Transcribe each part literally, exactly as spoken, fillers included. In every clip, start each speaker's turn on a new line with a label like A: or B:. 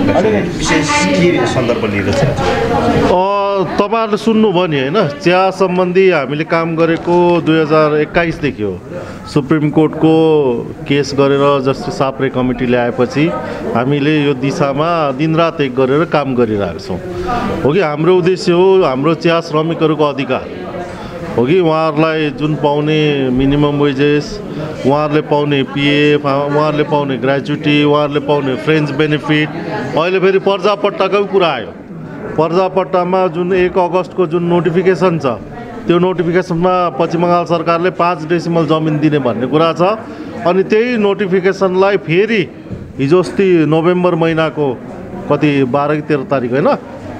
A: अलिकति विशेष के सन्दर्भ लिएर छ?
B: तपाईँहरूले सुन्नुभयो नि होइन, चिया सम्बन्धी हामीले काम गरेको दुई हजार एक्काइसदेखि हो। सुप्रिम कोर्टको केस गरेर जस्टिस साप्रे कमिटी ल्याएपछि हामीले यो दिशामा दिनरात एक गरेर काम गरिरहेको छौँ। हो कि हाम्रो उद्देश्य हो हाम्रो चिया श्रमिकहरूको अधिकार हो कि उहाँहरूलाई जुन पाउने मिनिमम वेजेस, उहाँहरूले पाउने पिएफ, उहाँहरूले पाउने ग्रेजुटी, उहाँहरूले पाउने फ्रेन्च बेनिफिट। अहिले फेरि पर्जापट्टाको कुरा आयो। पर्जापट्टामा जुन एक अगस्तको जुन नोटिफिकेसन छ त्यो नोटिफिकेसनमा पश्चिम बङ्गाल सरकारले पाँच डेसिमल जमिन दिने भन्ने कुरा छ। अनि त्यही नोटिफिकेसनलाई फेरि हिजो अस्ति नोभेम्बर महिनाको कति बाह्र कि तेह्र तारिक होइन,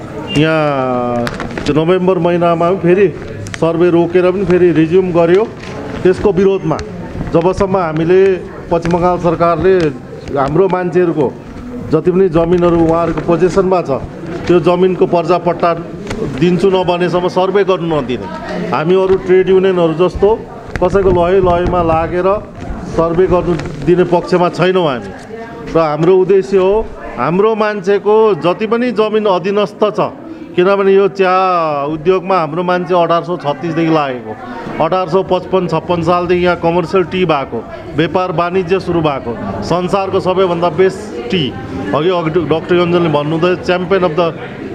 B: यहाँ नोभेम्बर महिनामा फेरि सर्वे रोकेर पनि फेरि रिज्युम गर्यो। त्यसको विरोधमा जबसम्म हामीले पश्चिम बङ्गाल सरकारले हाम्रो मान्छेहरूको जति पनि जमिनहरू उहाँहरूको पोजेसनमा छ त्यो जमिनको पर्जापट्टा दिन्छु नभनेसम्म सर्वे गर्नु नदिने। हामी अरू ट्रेड युनियनहरू जस्तो कसैको लय लयमा लागेर सर्वे गर्नु दिने पक्षमा छैनौँ हामी। र हाम्रो उद्देश्य हो हाम्रो मान्छेको जति पनि जमिन अधीनस्थ छ, किनभने यो चिया उद्योगमा हाम्रो मान्छे अठार सौ छत्तिसदेखि लागेको, अठार सौ पचपन्न छप्पन्न सालदेखि यहाँ कमर्सियल टी भएको, व्यापार वाणिज्य सुरु भएको, संसारको सबैभन्दा बेस्ट टी अघि अघि डक्टर योन्जनले भन्नुहुँदै च्याम्पियन अफ द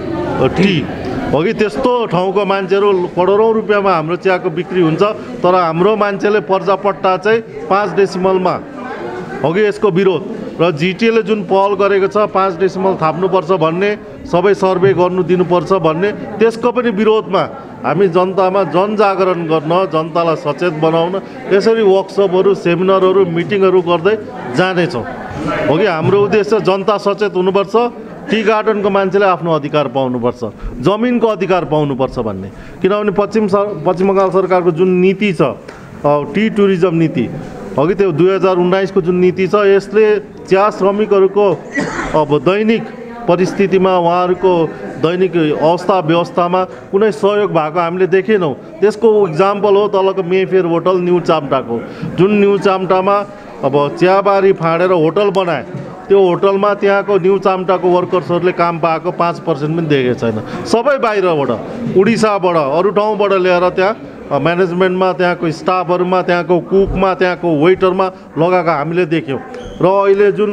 B: टी हो कि त्यस्तो ठाउँको मान्छेहरू करोडौँ रुपियाँमा हाम्रो चियाको बिक्री हुन्छ। तर हाम्रो मान्छेले पर्जापट्टा चाहिँ पाँच डेसिमलमा हो कि यसको विरोध र जिटिएले जुन पहल गरेको छ पाँच डेसिमल थाप्नुपर्छ भन्ने, सबै सर्वे गर्नु दिनुपर्छ भन्ने, त्यसको पनि विरोधमा हामी जनतामा जनजागरण गर्न, जनतालाई सचेत बनाउन यसरी वर्कसपहरू, सेमिनारहरू, मिटिङहरू गर्दै जानेछौँ। हो कि हाम्रो उद्देश्य जनता सचेत हुनुपर्छ, टी गार्डनको मान्छेले आफ्नो अधिकार पाउनुपर्छ, जमिनको अधिकार पाउनुपर्छ भन्ने। किनभने पश्चिम पश्चिम बङ्गाल सरकारको जुन नीति छ टी टुरिज्म नीति हो कि त्यो दुई हजार उन्नाइसको जुन नीति छ यसले चिया श्रमिकहरूको अब दैनिक परिस्थितिमा उहाँहरूको दैनिक अवस्था व्यवस्थामा कुनै सहयोग भएको हामीले देखेनौँ। त्यसको इक्जाम्पल हो तलको मेफेयर होटल न्यू चाम्टाको, जुन न्यू चाम्टामा अब चियाबारी फाँडेर होटल बनाए, त्यो होटलमा त्यहाँको न्यू चाम्टाको वर्कर्सहरूले काम पाएको पाँच पर्सेन्ट पनि देखेको छैन। सबै बाहिरबाट, उडिसाबाट, अरू ठाउँबाट ल्याएर त्यहाँ म्यानेजमेन्टमा, त्यहाँको स्टाफहरूमा, त्यहाँको कुकमा, त्यहाँको वेटरमा लगाएको हामीले देख्यौँ। र अहिले जुन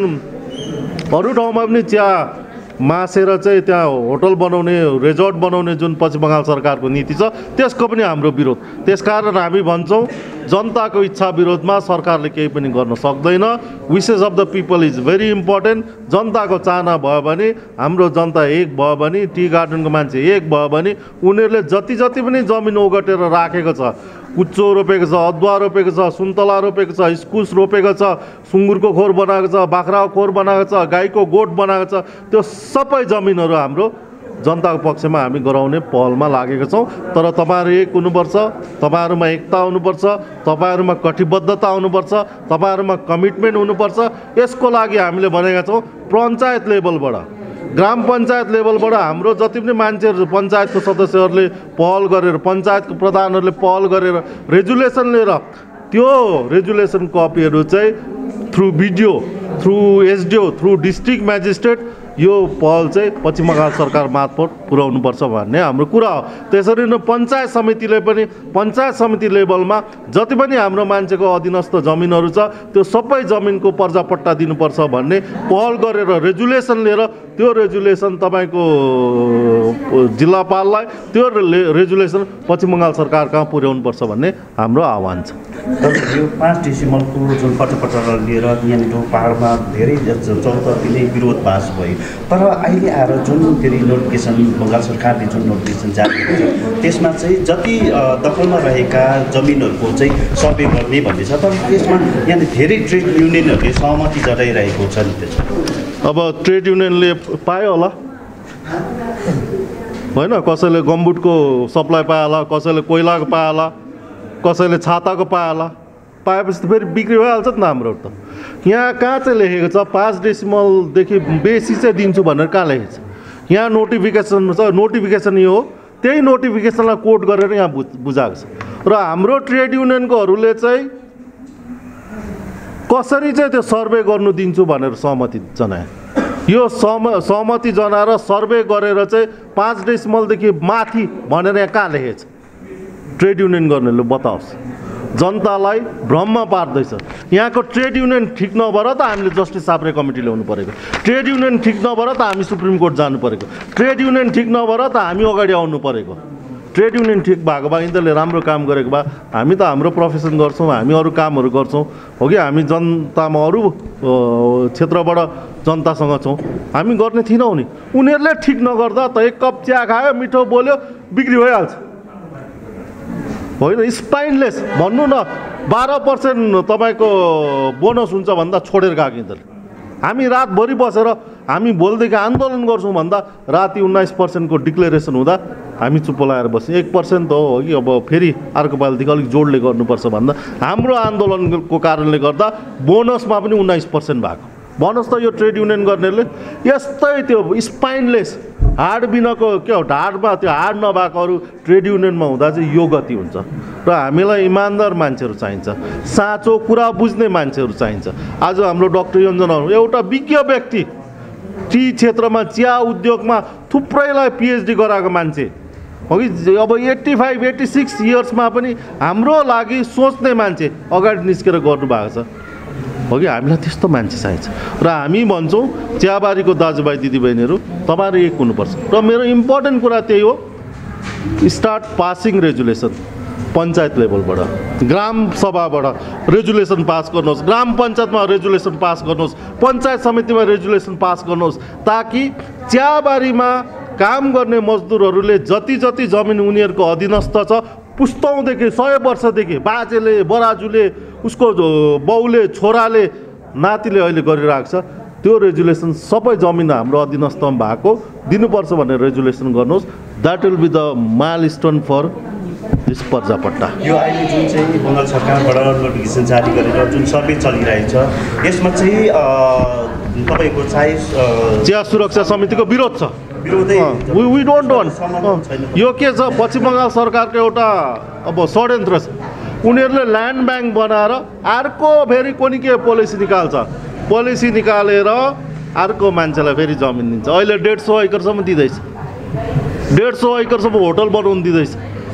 B: अरू ठाउँमा पनि चिया मासेर चाहिँ त्यहाँ होटल बनाउने, रिजोर्ट बनाउने जुन पश्चिम बङ्गाल सरकारको नीति छ त्यसको पनि हाम्रो विरोध। त्यसकारण हामी भन्छौँ जनताको इच्छा विरोधमा सरकारले केही पनि गर्न सक्दैन। Wishes of the people is very important. जनताको चाहना भयो भने, हाम्रो जनता एक भयो भने, टी गार्डनको मान्छे एक भयो भने उनीहरूले जति जति पनि जमिन ओगटेर राखेको छ, कुच्चो रोपेको छ, अदुवा रोपेको छ, सुन्तला रोपेको छ, इस्कुस रोपेको छ, सुँगुरको खोर बनाएको छ, बाख्राको खोर बनाएको छ, गाईको गोठ बनाएको छ, त्यो सबै जमिनहरू हाम्रो जनताको पक्षमा हामी गराउने पहलमा लागेका छौँ। तर तपाईँहरू एक हुनुपर्छ, तपाईँहरूमा एकता हुनुपर्छ, तपाईँहरूमा कटिबद्धता हुनुपर्छ, तपाईँहरूमा कमिटमेन्ट हुनुपर्छ। यसको लागि हामीले भनेका छौँ पञ्चायत लेभलबाट, ग्राम पञ्चायत लेभलबाट हाम्रो जति पनि मान्छेहरू, पञ्चायतको सदस्यहरूले पहल गरेर, पञ्चायतको प्रधानहरूले पहल गरेर रेजुलेसन लिएर त्यो रेजुलेसन कपीहरू चाहिँ through BDO, through SDO, through district magistrate यो पहल चाहिँ पश्चिम बङ्गाल सरकार मार्फत पुर्याउनुपर्छ भन्ने हाम्रो कुरा हो। त्यसरी नै पञ्चायत समितिले पनि पञ्चायत समिति लेभलमा जति पनि हाम्रो मान्छेको अधीनस्थ जमिनहरू छ त्यो सबै जमिनको पर्जापट्टा दिनुपर्छ भन्ने पहल गरेर रेजुलेसन लिएर त्यो रेजुलेसन तपाईँको जिल्लापाललाई त्यो रेजुलेसन पश्चिम बङ्गाल सरकार कहाँ पुर्याउनुपर्छ भन्ने हाम्रो आह्वान छ।
A: यो पाँच डेसिमलको जुन पर्जापट्टा लिएर यहाँनिर पाहाडमा धेरै चौतर्फी नै विरोध बास भयो। तर अहिले आएर जुन फेरि नोटिफिकेसन बङ्गाल सरकारले जुन नोटिफिकेसन जारी गरेको छ त्यसमा चाहिँ जति दखलमा रहेका जमिनहरूको चाहिँ सर्वे गर्ने भन्ने छ। तर त्यसमा यहाँनिर धेरै ट्रेड युनियनहरूले सहमति जनाइरहेको छ नि। त्यसमा
B: अब ट्रेड युनियनले पायो होला होइन, कसैले गम्बुटको सप्लाई पायो होला, कसैले कोइलाको पायो होला, कसैले छाताको पायो होला। पाएपछि त फेरि बिक्री भइहाल्छ नि त। हाम्रो त यहाँ कहाँ चाहिँ लेखेको छ पाँच डेसिमलदेखि बेसी चाहिँ दिन्छु भनेर कहाँ लेखेको छ? यहाँ नोटिफिकेसन छ, नोटिफिकेसन यो हो, त्यही नोटिफिकेसनलाई कोट गरेर यहाँ बुझ बुझाएको छ। र हाम्रो ट्रेड युनियनकोहरूले चाहिँ कसरी चाहिँ त्यो सर्वे गर्नु दिन्छु भनेर सहमति जनाए। यो सम सहमति जनाएर सर्वे गरेर चाहिँ पाँच डेसिमलदेखि माथि भनेर यहाँ कहाँ लेखेको छ? ट्रेड युनियन गर्नेले बताओस्। जनतालाई भ्रममा पार्दैछ। यहाँको ट्रेड युनियन ठिक नभएर त हामीले जस्टिस साप्रे कमिटी ल्याउनु परेको, ट्रेड युनियन ठिक नभएर त हामी सुप्रिम कोर्ट जानु परेको, ट्रेड युनियन ठिक नभएर त हामी अगाडि आउनु परेको। ट्रेड युनियन ठिक भएको भए यिनीहरूले राम्रो काम गरेको भए हामी त हाम्रो प्रोफेसन गर्छौँ, हामी अरू कामहरू गर्छौँ हो कि हामी जनतामा अरू क्षेत्रबाट जनतासँग छौँ, हामी गर्ने थिएनौँ नि। उनीहरूले ठिक नगर्दा त एक कप चिया खायो, मिठो बोल्यो, बिक्री भइहाल्छ होइन? स्पाइनलेस भन्नु न, बाह्र पर्सेन्ट तपाईँको बोनस हुन्छ भन्दा छोडेर गएको यिनीहरूले। हामी रातभरि बसेर हामी भोलिदेखि आन्दोलन गर्छौँ भन्दा राति उन्नाइस पर्सेन्टको डिक्लेरेसन हुँदा हामी चुप्प लगाएर बस्यौँ। एक पर्सेन्ट त हो कि अब फेरि अर्को पालिदेखि अलिक जोडले गर्नुपर्छ भन्दा हाम्रो आन्दोलनको कारणले गर्दा बोनसमा पनि उन्नाइस पर्सेन्ट भएको। भन्नुहोस् त यो ट्रेड युनियन गर्नेले यस्तै त्यो स्पाइनलेस हाड बिनाको के हो, ढाडमा त्यो हाड नभएको अरू ट्रेड युनियनमा हुँदा चाहिँ यो गति हुन्छ। र हामीलाई इमान्दार मान्छेहरू चाहिन्छ, साँचो कुरा बुझ्ने मान्छेहरू चाहिन्छ। आज हाम्रो डाक्टर योन्जनहरू एउटा विज्ञ व्यक्ति, टी क्षेत्रमा चिया उद्योगमा थुप्रैलाई पिएचडी गराएको मान्छे हो कि अब एट्टी फाइभ एट्टी सिक्स इयर्समा पनि हाम्रो लागि सोच्ने मान्छे अगाडि निस्केर गर्नुभएको छ हो कि। हामीलाई त्यस्तो मान्छे चाहिन्छ र हामी भन्छौँ चियाबारीको दाजुभाइ दिदीबहिनीहरू तपाईँहरू एक हुनुपर्छ। र मेरो इम्पोर्टेन्ट कुरा त्यही हो, स्टार्ट पासिङ रेजुलेसन पञ्चायत लेभलबाट, ग्राम सभाबाट रेजुलेसन पास गर्नुहोस्, ग्राम पञ्चायतमा रेजुलेसन पास गर्नुहोस्, पञ्चायत समितिमा रेजुलेसन पास गर्नुहोस्, ताकि चियाबारीमा काम गर्ने मजदुरहरूले जति जति जमिन उनीहरूको अधीनस्थ छ पुस्तौँदेखि सय वर्षदेखि बाजेले बराजुले उसको बाउले छोराले नातिले अहिले गरिरहेको छ त्यो रेजुलेसन सबै जमिन हाम्रो अधीनस्थमा भएको दिनुपर्छ भनेर रेजुलेसन गर्नुहोस्। That will be the milestone for this पर्जापट्टा।
A: यो अहिले जुन चाहिँ बङ्गाल सरकारबाट नोटिफिकेसन जारी गरेर जुन सर्वे चलिरहेछ यसमा चाहिँ तपाईँको चाहे
B: चिया सुरक्षा समितिको विरोध छ। We don't want. यो के छ, पश्चिम बङ्गाल सरकारको एउटा अब षड्यन्त्र छ। उनीहरूले ल्यान्ड ब्याङ्क बनाएर अर्को फेरि कुनै के पोलिसी निकाल्छ, पोलिसी निकालेर अर्को मान्छेलाई फेरि जमिन दिन्छ। अहिले डेढ सौ एकरसम्म दिँदैछ, डेढ सौ एकरसम्म होटल बनाउनु दिँदैछ।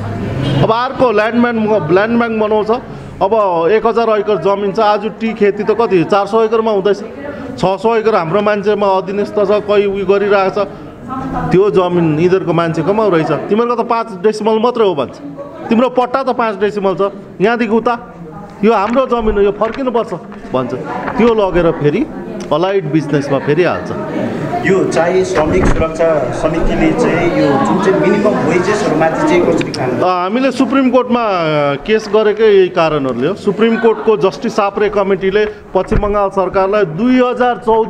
B: अब अर्को ल्यान्ड ब्याङ्क ल्यान्ड ब्याङ्क बनाउँछ। अब एक हजार एकर जमिन छ, आज टी खेती त कति चार सौ एकरमा हुँदैछ, छ सौ एकर हाम्रो मान्छेमा अधीनस्थ छ, कोही उयो गरिरहेको छ। त्यो जमिन यिनीहरूको मान्छेकोमा रहेछ, तिमीहरूको त पाँच डेसिमल मात्रै हो भन्छ, तिम्रो पट्टा त पाँच डेसिमल छ, यहाँदेखि उता यो हाम्रो जमिन हो, यो फर्किनुपर्छ भन्छ। त्यो लगेर फेरि अलाइड बिजनेसमा फेरि हाल्छ।
A: यो चाहिँ श्रमिक सुरक्षा समितिले चाहिँ यो जुन चाहिँ मिनिमम वेजेसहरूमाथि चाहिँ कसरी काम गर्छ?
B: हामीले सुप्रिम कोर्टमा केस गरेकै यही कारणहरूले हो। सुप्रिम कोर्टको जस्टिस साप्रे कमिटीले पश्चिम बङ्गाल सरकारलाई दुई हजार चौध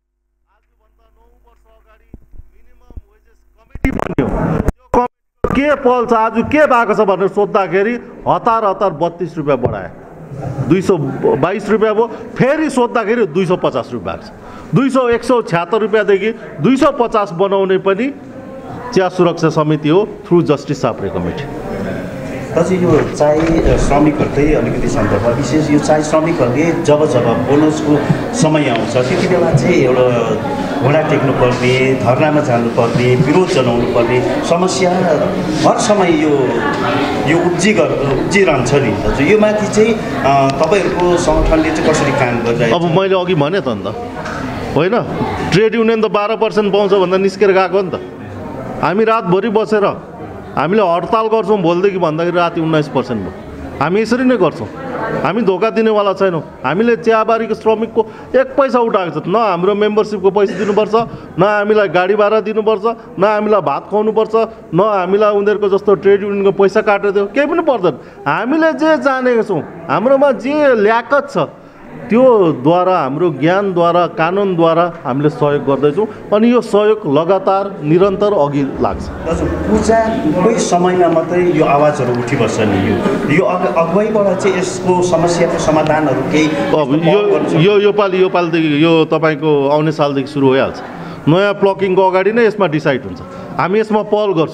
B: के पल छ आज के भएको छ भनेर सोद्धाखेरि हतार हतार बत्तीस रुपियाँ बढायो, दुई सौ बाइस रुपियाँ भयो। फेरि सोद्धाखेरि दुई सौ पचास रुपियाँ भएको छ। दुई सौ एक सौ छ्यात्तर रुपियाँदेखि दुई सौ पचास बनाउने पनि चिया सुरक्षा समिति हो थ्रु जस्टिस साप्रे कमिटी।
A: पछि यो चाहिँ श्रमिकहरूकै अलिकति सन्दर्भ विशेष यो चाहिँ श्रमिकहरूले जब जब बोनसको समय आउँछ त्यति बेला चाहिँ एउटा घोडा टेक्नुपर्ने, धर्नामा जानुपर्ने, विरोध जनाउनु पर्ने समस्या हर समय यो यो उब्जी गर उब्जिरहन्छ नि दाजु। यो माथि चाहिँ तपाईँहरूको सङ्गठनले चाहिँ कसरी काम गरिरहेको?
B: अब मैले अघि भने त अन्त होइन, ट्रेड युनियन त बाह्र पर्सेन्ट पाउँछ भन्दा निस्केर गएको नि त। हामी रातभरि बसेर हामीले हडताल गर्छौँ भोलिदेखि भन्दाखेरि राति उन्नाइस पर्सेन्ट भयो। हामी यसरी नै गर्छौँ, हामी धोका दिनेवाला छैनौँ। हामीले चियाबारीको श्रमिकको एक पैसा उठाएको छ, न हाम्रो मेम्बरसिपको पैसा दिनुपर्छ, न हामीलाई गाडी भाडा दिनुपर्छ, न हामीलाई भात खुवाउनुपर्छ, न हामीलाई उनीहरूको जस्तो ट्रेड युनियनको पैसा काटेर दियो, केही पनि पर्दैन। हामीले जे जानेको छौँ, हाम्रोमा जे ल्याकत छ त्योद्वारा, हाम्रो ज्ञानद्वारा, कानुनद्वारा हामीले सहयोग गर्दैछौँ अनि यो सहयोग लगातार निरन्तर अघि लाग्छ।
A: दाजु पूजाकै समयमा मात्रै यो आवाजहरू उठिबस्छ नि, यो यो अगुवाईबाट चाहिँ यसको समस्याको समाधानहरू केही
B: अब यो यो योपालि योपालिदेखि यो तपाईँको आउने सालदेखि सुरु भइहाल्छ। नयाँ प्लकिङको अगाडि नै यसमा डिसाइड हुन्छ। हामी यसमा पहल गर्छौँ,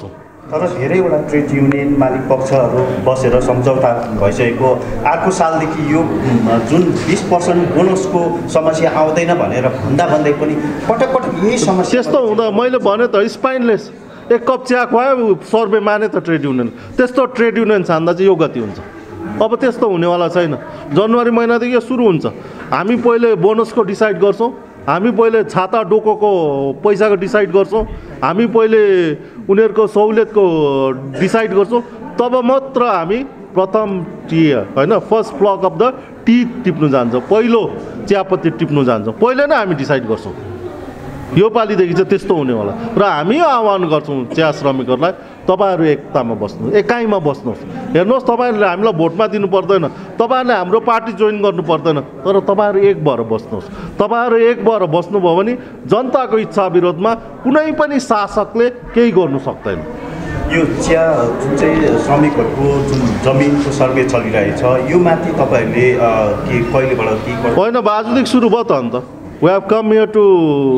A: तर धेरैवटा ट्रेड युनियन मालिक पक्षहरू बसेर सम्झौता भइसकेको अर्को सालदेखि यो जुन बिस पर्सेन्ट बोनसको समस्या आउँदैन भनेर भन्दा भन्दै पनि पटक पटक यही समस्या
B: त्यस्तो हुँदा मैले भने त स्पाइनलेस एक कप चिया खुवायो सर्वे माने त ट्रेड युनियन त्यस्तो ट्रेड युनियन छान्दा चाहिँ यो गति हुन्छ अब त्यस्तो हुनेवाला छैन जनवरी महिनादेखि यो सुरु हुन्छ हामी पहिले बोनसको डिसाइड गर्छौँ हामी पहिले छाता डोकोको पैसाको डिसाइड गर्छौँ हामी पहिले उनीहरूको सहुलियतको डिसाइड गर्छौँ तब मात्र हामी प्रथम टी होइन first flush of the tea टिप्नु जान्छौँ पहिलो चियापत्ती टिप्नु जान्छौँ पहिले नै हामी डिसाइड गर्छौँ यो पालिदेखि चाहिँ त्यस्तो हुनेवाला र हामी आह्वान गर्छौँ चिया श्रमिकहरूलाई तपाईँहरू एकतामा बस्नु एकाइमा बस्नुहोस् हेर्नुहोस् तपाईँहरूले हामीलाई भोटमा दिनु पर्दैन तपाईँहरूले हाम्रो पार्टी जोइन गर्नु पर्दैन तर तपाईँहरू एक भएर बस्नुहोस् तपाईँहरू एक भएर बस्नुभयो भने जनताको इच्छा विरोधमा कुनै पनि शासकले केही गर्नु सक्दैन
A: यो चिया जुन चाहिँ श्रमिकहरूको जुन जमिनको सर्वे चलिरहेछ यो माथि तपाईँहरूले के कहिलेबाट के
B: होइन आजदेखि सुरु भयो त अन्त we have come here to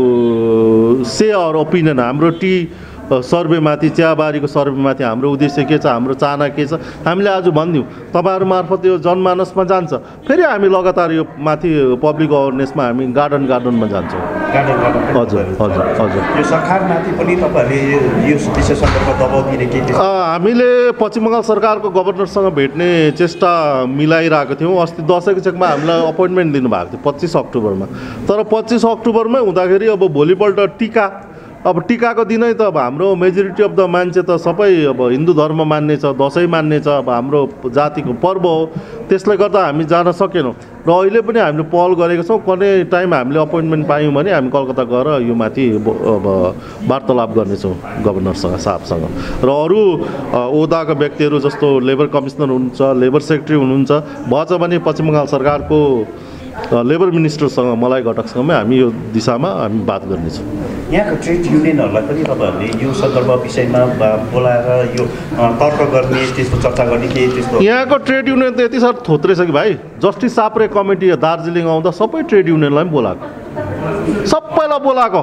B: say our opinion हाम्रो टी सर्वेमाथि चियाबारीको सर्वेमाथि हाम्रो उद्देश्य के छ हाम्रो चाहना के छ हामीले आज भनिदिउँ तपाईँहरू मार्फत यो जनमानसमा जान्छ फेरि हामी लगातार यो माथि पब्लिक अवेरनेसमा हामी गार्डन गार्डनमा जान्छौँ
A: गार्डन गार्डन
B: हजुर हजुर हजुर
A: यो सरकारमाथि पनि तपाईँहरूले यो विषय सन्दर्भमा दबाउ दिने के
B: हामीले पश्चिम बङ्गाल सरकारको गभर्नरसँग भेट्ने चेष्टा मिलाइरहेको थियौँ अस्ति दसैँको चेकमा हामीलाई अपोइन्टमेन्ट दिनुभएको थियो पच्चिस अक्टोबरमा तर पच्चिस अक्टोबरमै हुँदाखेरि अब भोलिपल्ट टिका अब टिकाको दिनै त अब हाम्रो मेजोरिटी अफ द मान्छे त सबै अब हिन्दू धर्म मान्ने छ दसैँ मान्ने छ अब हाम्रो जातिको पर्व हो त्यसले गर्दा हामी जान सकेनौँ र अहिले पनि हामीले पहल गरेको छौँ कुनै टाइम हामीले अपोइन्टमेन्ट पायौँ भने हामी कलकत्ता गएर यो माथि अब वार्तालाप गर्नेछौँ गभर्नरसँग साहबसँग र अरू ओदाका व्यक्तिहरू जस्तो लेबर कमिसनर हुनुहुन्छ लेबर सेक्रेटरी हुनुहुन्छ भएछ भने पश्चिम बङ्गाल सरकारको लेबर मिनिस्टरसँग मलाई घटकसँगमै हामी यो दिशामा हामी बात गर्नेछौँ
A: यहाँको ट्रेड युनियनहरूलाई पनि तपाईँहरूले यो सन्दर्भ विषयमा बोलाएर यो तर्क गर्ने त्यस्तो चर्चा गर्ने के त्यस्तो
B: यहाँको ट्रेड युनियन त यति साह्रो थोत्रै छ कि भाइ जस्टिस साप्रे कमिटी दार्जिलिङ आउँदा सबै ट्रेड युनियनलाई पनि बोलाएको सबैलाई बोलाएको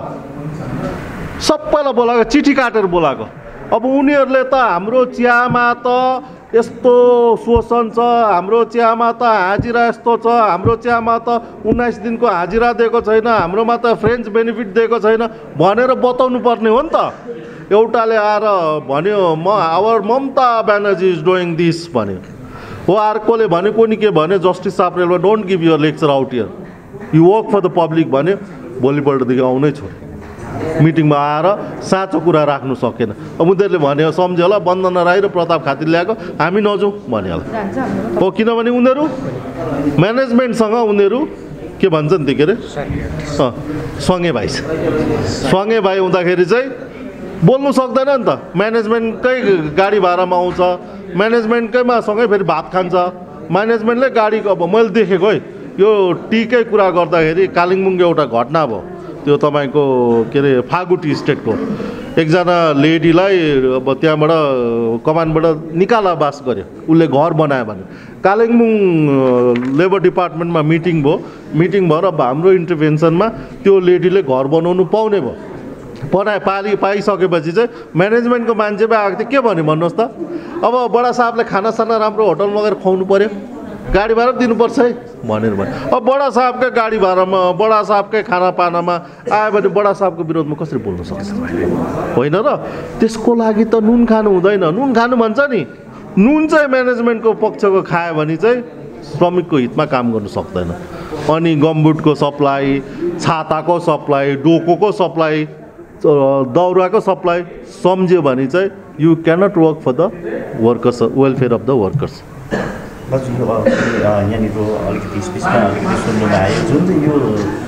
B: सबैलाई बोलाएको चिठी काटेर बोलाएको अब उनीहरूले त हाम्रो चियामा त यस्तो शोषण छ हाम्रो चियामा त हाजिरा यस्तो छ हाम्रो चियामा त उन्नाइस दिनको हाजिरा दिएको छैन हाम्रोमा त फ्रेन्च बेनिफिट दिएको छैन भनेर बताउनु पर्ने हो नि त एउटाले आएर भन्यो म our Mamata Banerjee is doing this भन्यो हो अर्कोले भनेको नि के भने जस्टिस साप्रेलमा don't give your lecture out here you work for the public भन्यो भोलिपल्टदेखि आउनै छोड्यो मिटिङमा आएर साँचो कुरा राख्नु सकेन अब उनीहरूले भन्यो सम्झ्यो होला वन्दना राई र प्रताप खातिर ल्याएको हामी नजाउँ भन्यो होला हो किनभने उनीहरू म्यानेजमेन्टसँग उनीहरू के भन्छ नि त्यो के अरे अँ सँगै भाइ छ सँगै भाइ हुँदाखेरि चाहिँ बोल्नु सक्दैन नि त म्यानेजमेन्टकै गाडी भाडामा आउँछ म्यानेजमेन्टकैमा सँगै फेरि भात खान्छ म्यानेजमेन्टले गाडीको अब मैले देखेको है यो टीकै कुरा गर्दाखेरि कालिम्पोङको एउटा घटना भयो त्यो तपाईँको के अरे फागु टी स्टेटको एकजना लेडीलाई अब त्यहाँबाट कमानबाट निकालाबास गर्यो उसले घर बनायो भने कालिम्पोङ लेबर डिपार्टमेन्टमा मिटिङ भयो मिटिङ भएर अब हाम्रो इन्टरभेन्सनमा त्यो लेडीले घर बनाउनु पाउने भयो बनाए पाली पाइसकेपछि चाहिँ म्यानेजमेन्टको मान्छे पो आएको थियो के भन्यो भन्नुहोस् त अब बडा साहबले खानासाना राम्रो होटलमा गएर खुवाउनु पऱ्यो गाडी भाडा दिनुपर्छ है भनेर भन्यो अब बडा साहबकै गाडी भाडामा बडा साहबकै खानापानामा आयो भने बडा साहबको विरोधमा कसरी बोल्न सक्छ होइन र त्यसको लागि त नुन खानु हुँदैन नुन खानु भन्छ नि नुन चाहिँ म्यानेजमेन्टको पक्षको खायो भने चाहिँ श्रमिकको हितमा काम गर्नु सक्दैन अनि गमबुटको सप्लाई छाताको सप्लाई डोकोको सप्लाई दाउराको सप्लाई सम्झ्यो भने चाहिँ you cannot work for the workers welfare of the workers
A: दाजु यहाँनिर अलिकति स्पेसमा अलिकति सुन्नुमा आयो जुन चाहिँ यो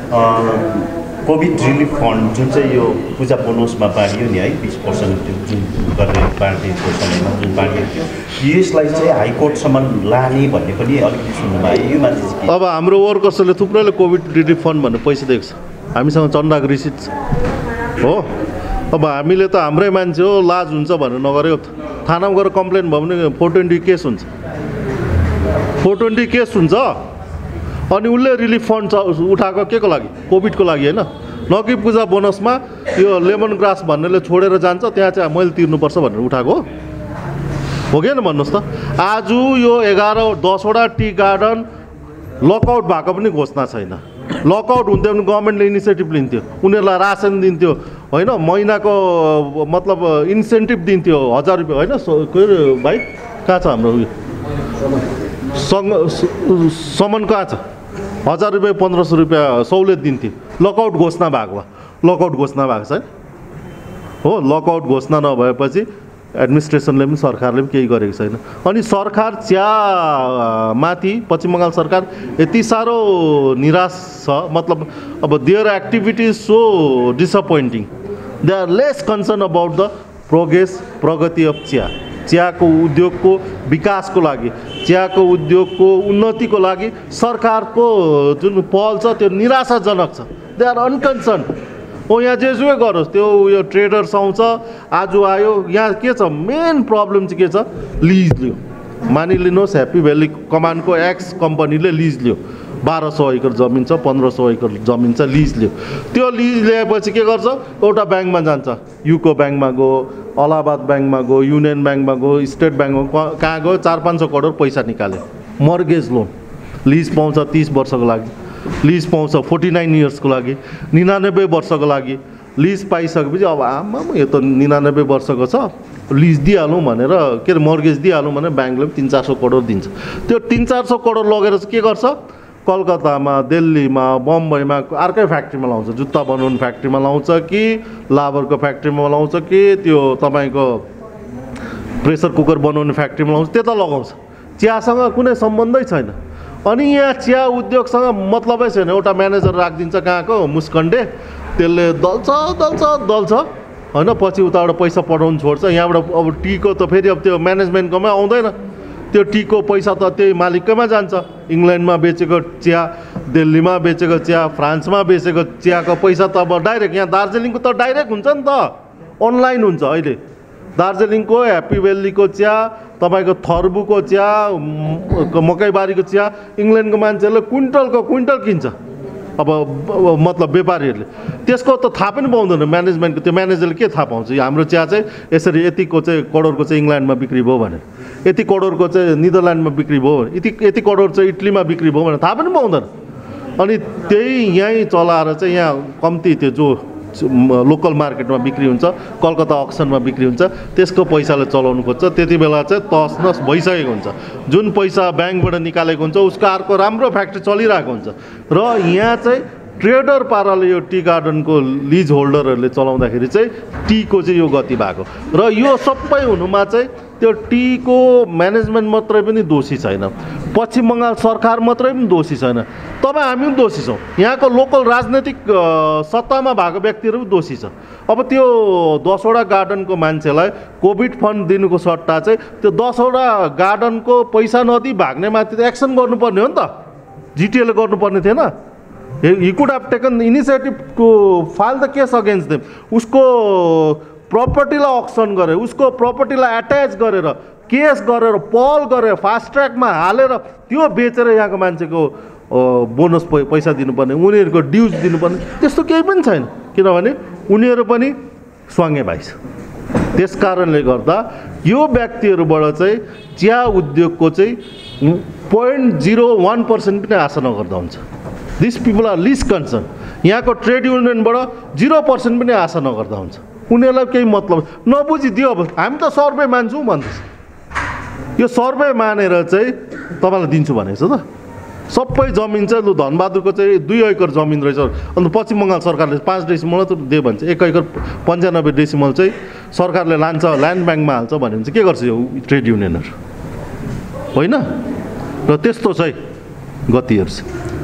A: कोभिड रिलिफ फन्ड जुन चाहिँ यो पूजा बोनसमा बाँडियो नि है बिस पर्सेन्ट जुन गरेर बाँडेको समयमा जुन बाँडिएको थियो यसलाई चाहिँ हाइकोर्टसम्म लाने भन्ने पनि अलिकति सुन्नुमा आयो यो माथि
B: अब हाम्रो वर्कर्सहरूले थुप्रैले कोभिड रिलिफ फन्ड भन्ने पैसा दिएको छ हामीसँग चन्दाको रिसिट छ हो अब हामीले त हाम्रै मान्छे हो लाज हुन्छ भनेर नगरेको थानामा गएर कम्प्लेन भयो भने फोर ट्वेन्टी केस हुन्छ फोर ट्वेन्टी केस हुन्छ अनि उसले रिलिफ फन्ड उठाएको के को लागि कोभिडको लागि होइन न कि पूजा बोनसमा यो लेमन ग्रास भन्नेले छोडेर जान्छ त्यहाँ चाहिँ मैले तिर्नुपर्छ भनेर उठाएको हो कि भन्नुहोस् त। आज यो एघार दसवटा टी गार्डन लकआउट भएको पनि घोषणा छैन। लकआउट हुन्थ्यो भने गभर्मेन्टले इनिसिएटिभ लिन्थ्यो, उनीहरूलाई रासन दिन्थ्यो होइन, महिनाको मतलब इन्सेन्टिभ दिन्थ्यो हजार रुपियाँ होइन। के अरे भाइ कहाँ छ हाम्रो उयो सङ्ग समन कहाँ छ, हजार रुपियाँ पन्ध्र सौ रुपियाँ सहुलियत दिन्थ्यो। लकआउट घोषणा भएको भए लकआउट घोषणा भएको छैन हो। लकआउट घोषणा नभएपछि एडमिनिस्ट्रेसनले पनि सरकारले पनि केही गरेको छैन। अनि सरकार चिया माथि पश्चिम बङ्गाल सरकार यति साह्रो निराश छ, मतलब अब there activity is so disappointing. They are less concern about the progress प्रगति अफ चिया, चियाको उद्योगको विकासको लागि, चियाको उद्योगको उन्नतिको लागि सरकारको जुन पहल छ त्यो निराशाजनक छ। They are अनकन्सर्न। ओ यहाँ जेसुकै गरोस् त्यो उयो ट्रेडर्स आउँछ, आज आयो यहाँ के छ मेन प्रब्लम चाहिँ के छ, लिज लियो। मानिलिनुहोस् ह्याप्पी भ्याली कमानको एक्स कम्पनीले लिज लियो, बाह्र सौ एकड़ जमिन छ, पन्ध्र सौ एकड़ जमिन छ, लिज लियो। त्यो लिज ल्याएपछि के गर्छ, एउटा ब्याङ्कमा जान्छ, युको ब्याङ्कमा गयो, अलाहाबाद ब्याङ्कमा गयो, युनियन ब्याङ्कमा गयो, स्टेट ब्याङ्कमा कहाँ गयो, चार पाँच सौ करोड पैसा निकाल्यो। मर्गेज लोन लिज पाउँछ तीस वर्षको लागि, लिज पाउँछ फोर्टी नाइन इयर्सको लागि, निनानब्बे वर्षको लागि लिज पाइसकेपछि अब आमा यो त निनानब्बे वर्षको छ, लिज दिइहालौँ भनेर के अरे मर्गेज दिइहालौँ भने ब्याङ्कले पनि तिन चार सौ करोड दिन्छ। त्यो तिन चार सौ करोड लगेर चाहिँ के गर्छ, कलकत्तामा, दिल्लीमा, बम्बईमा अर्कै फ्याक्ट्रीमा लाउँछ, जुत्ता बनाउने फ्याक्ट्रीमा लाउँछ कि लाबरको फ्याक्ट्रीमा लाउँछ कि त्यो तपाईँको प्रेसर कुकर बनाउने फ्याक्ट्रीमा लाउँछ, त्यता लगाउँछ। चियासँग कुनै सम्बन्धै छैन। अनि यहाँ चिया उद्योगसँग मतलबै छैन। एउटा म्यानेजर राखिदिन्छ कहाँको मुस्कन्डे, त्यसले दल्छ दल्छ दल्छ होइन, पछि उताबाट पैसा पठाउनु छोड्छ। यहाँबाट अब टीको त फेरि अब त्यो म्यानेजमेन्टकोमा आउँदैन, त्यो टीको पैसा त त्यही मालिकैमा जान्छ। इङ्ल्यान्डमा बेचेको चिया, दिल्लीमा बेचेको चिया, फ्रान्समा बेचेको चियाको पैसा त अब डाइरेक्ट यहाँ दार्जिलिङको त डाइरेक्ट हुन्छ नि त, अनलाइन हुन्छ। अहिले दार्जिलिङको ह्याप्पी भ्यालीको चिया, तपाईँको थर्बुको चिया, मकैबारीको चिया इङ्ल्यान्डको मान्छेहरूले क्विन्टलको क्विन्टल किन्छ। अब मतलब व्यापारीहरूले त्यसको त थाहा पनि पाउँदैन म्यानेजमेन्टको। त्यो म्यानेजरले के थाहा पाउँछ हाम्रो चिया चाहिँ यसरी यतिको चाहिँ करोडको चाहिँ इङ्ल्यान्डमा बिक्री भयो भनेर, यति करोडको चाहिँ निदरल्यान्डमा बिक्री भयो भने, यति यति करोड चाहिँ इटलीमा बिक्री भयो भनेर थाहा पनि पाउँदैन। अनि त्यही यहीँ चलाएर चाहिँ यहाँ कम्ती त्यो जो लोकल मार्केटमा बिक्री हुन्छ, कलकत्ता अक्सनमा बिक्री हुन्छ, त्यसको पैसाले चलाउनु खोज्छ। त्यति बेला चाहिँ तस नस भइसकेको हुन्छ। जुन पैसा ब्याङ्कबाट निकालेको हुन्छ उसको अर्को राम्रो फ्याक्ट्री चलिरहेको हुन्छ। र यहाँ चाहिँ ट्रेडर पाराले यो टी गार्डनको लिज होल्डरहरूले चलाउँदाखेरि चाहिँ टीको चाहिँ यो गति भएको। र यो सबै हुनुमा चाहिँ त्यो टीको म्यानेजमेन्ट मात्रै पनि दोषी छैन, पश्चिम बङ्गाल सरकार मात्रै पनि दोषी छैन, तपाईँ हामी पनि दोषी छौँ, यहाँको लोकल राजनैतिक सत्तामा भएको व्यक्तिहरू पनि दोषी छ। अब त्यो दसवटा गार्डनको मान्छेलाई कोभिड फन्ड दिनुको सट्टा चाहिँ त्यो दसवटा गार्डनको पैसा नदिई भाग्नेमाथि त एक्सन गर्नुपर्ने हो नि त, जिटिएले गर्नुपर्ने थिएन। He could have taken initiative to file the case against them. उसको प्रपर्टीलाई अक्सन गरेर, उसको प्रपर्टीलाई एट्याच गरेर, केस गरेर, पहल गरेर, फास्ट ट्र्याकमा हालेर त्यो बेचेर यहाँको मान्छेको बोनस पैसा दिनुपर्ने, उनीहरूको ड्युज दिनुपर्ने, त्यस्तो केही पनि छैन। किनभने उनीहरू पनि स्वाङ्गे भाइ छ। त्यस कारणले गर्दा यो व्यक्तिहरूबाट चाहिँ चिया उद्योगको चाहिँ पोइन्ट जिरो वान पर्सेन्ट पनि आशा नगर्दा हुन्छ। This people are least concern. यहाँको ट्रेड युनियनबाट जिरो पर्सेन्ट पनि आशा नगर्दा हुन्छ। उनीहरूलाई केही मतलब नबुझिदियो। अब हामी त सर्वे मान्छौँ भन्दैछ, यो सर्वे मानेर चाहिँ तपाईँलाई दिन्छु भनेको छ त। सबै जमिन चाहिँ लु धनबहादुरको चाहिँ दुई एकड़ जमिन रहेछ, अन्त पश्चिम बङ्गाल सरकारले पाँच डेसिमल त दियो भन्छ, एक एकड़ पन्चानब्बे डेसिमल चाहिँ सरकारले लान्छ, ल्यान्ड ब्याङ्कमा हाल्छ भन्यो भने चाहिँ के गर्छ यो ट्रेड युनियनहरू होइन। र त्यस्तो चाहिँ गतिहरू छ।